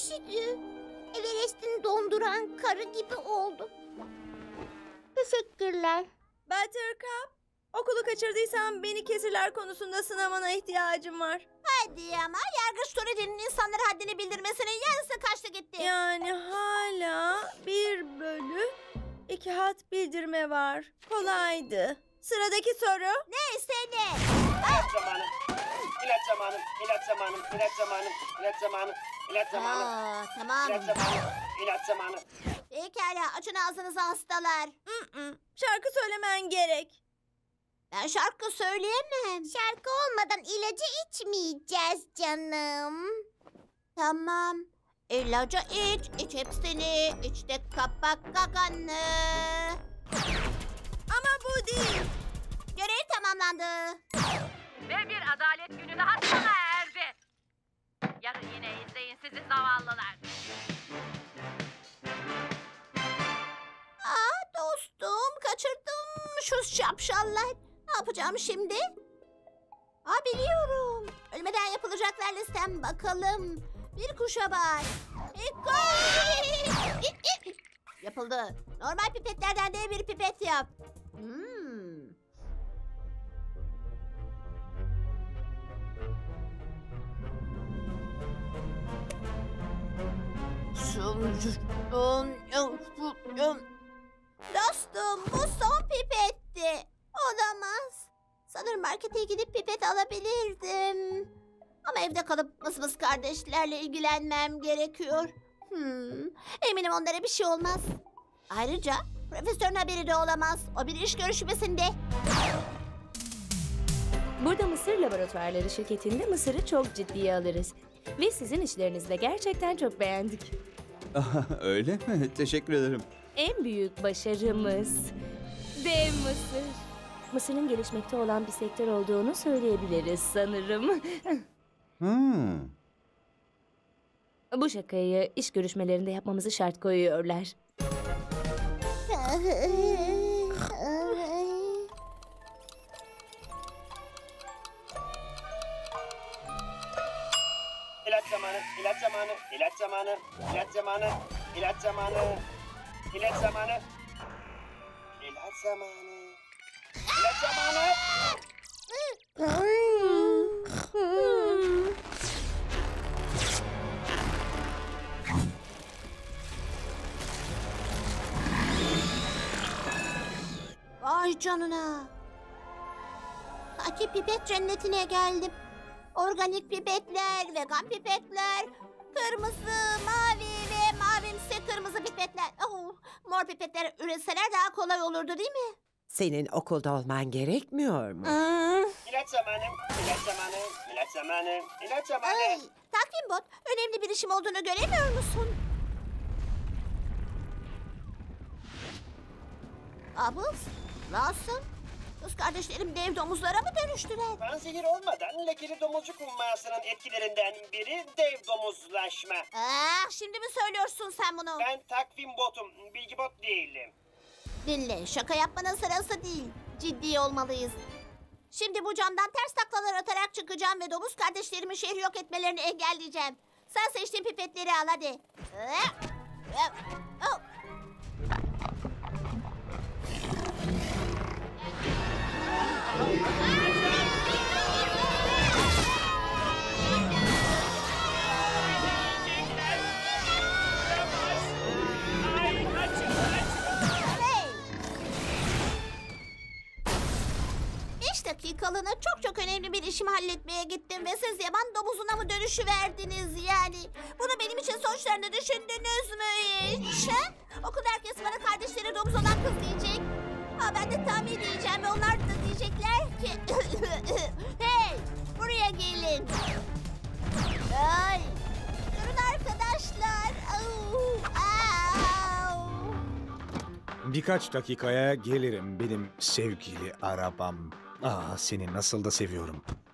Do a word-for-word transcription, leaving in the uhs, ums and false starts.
üşüdü. Everest'in donduran karı gibi oldu. Teşekkürler. Buttercup, okulu kaçırdıysan beni kesirler konusunda sınavana ihtiyacım var. Hadi ama yargıç töreninin insanlara haddini bildirmesinin yarısı kaçtı gitti. Yani hala bir bölü iki hat bildirme var. Kolaydı. Sıradaki soru. Neyse ne? İlaç zamanı. İlaç zamanı. İlaç zamanı. İlaç zamanı. İlaç zamanı. İlaç zamanı. Aa, tamam. İlaç zamanı. İlaç zamanı. Pekala, açın ağzınızı hastalar. Mm-mm. Şarkı söylemen gerek. Ben şarkı söyleyemem. Şarkı olmadan ilacı içmeyeceğiz canım. Tamam. İlacı iç, iç hepsini. İç de kapak kakanı. Ama bu değil. Görev tamamlandı. Ve bir adalet günü daha sona erdi. Yarın yine izleyin sizi zavallılar. Aa dostum, kaçırdım şu şapşallar. Ne yapacağım şimdi? Aa biliyorum. Ölmeden yapılacaklar listem bakalım. Bir kuşa bak. Yapıldı. Normal pipetlerden de bir pipet yap. Hmm. Dostum, bu son pipetti. Olamaz. Sanırım markete gidip pipet alabilirdim. Ama evde kalıp mısmıs kardeşlerle ilgilenmem gerekiyor. Hmm. Eminim onlara bir şey olmaz. Ayrıca profesörün haberi de olamaz. O bir iş görüşmesinde. Burada Mısır Laboratuvarları şirketinde Mısır'ı çok ciddiye alırız. Ve sizin işlerinizi de gerçekten çok beğendik. Öyle mi? Teşekkür ederim. En büyük başarımız dev Mısır. Mısır'ın gelişmekte olan bir sektör olduğunu söyleyebiliriz sanırım. Hmm. Bu şakayı iş görüşmelerinde yapmamızı şart koyuyorlar. İlaç zamanı. İlaç zamanı. İlaç zamanı. İlaç zamanı. İlaç zamanı. İlaç zamanı. İlaç zamanı. İlaç zamanı. Vay canına. Sanki pipet cennetine geldim. Organik pipetler, vegan pipetler, kırmızı, mavi ve mavimsi kırmızı pipetler. Oh, mor pipetler üretseler daha kolay olurdu değil mi? Senin okulda olman gerekmiyor mu? Hmm. İlaç zamanı. İlaç zamanı. İlaç zamanı. İlaç zamanı. Ay, takvim bot, önemli bir işim olduğunu göremiyor musun? Bubbles, Lawson, kız kardeşlerim dev domuzlara mı dönüştüler? Panzehir olmadan lekeli domuzcuk hummasının etkilerinden biri dev domuzlaşma. Ah, şimdi mi söylüyorsun sen bunu? Ben takvim botum, bilgi bot değilim. Dinle, şaka yapmanın sırası değil. Ciddi olmalıyız. Şimdi bu camdan ters taklalar atarak çıkacağım ve domuz kardeşlerimin şehri yok etmelerini engelleyeceğim. Sen seçtiğin pipetleri al hadi. Oh. Hey! Beş dakikalığına çok çok önemli bir işimi halletmeye gittim ve siz yaban domuzuna mı dönüşüverdiniz yani? Bunu benim için sonuçlarını düşündünüz mü hiç? Ha? Okulda herkes bana kardeşleri domuz olan kız diyecek. Ha, ben de tahmin diyeceğim ve onlar da diyecekler ki... Hey! Buraya gelin. Ay! Durun arkadaşlar. Au! Au! Birkaç dakikaya gelirim benim sevgili arabam. Ah, seni nasıl da seviyorum.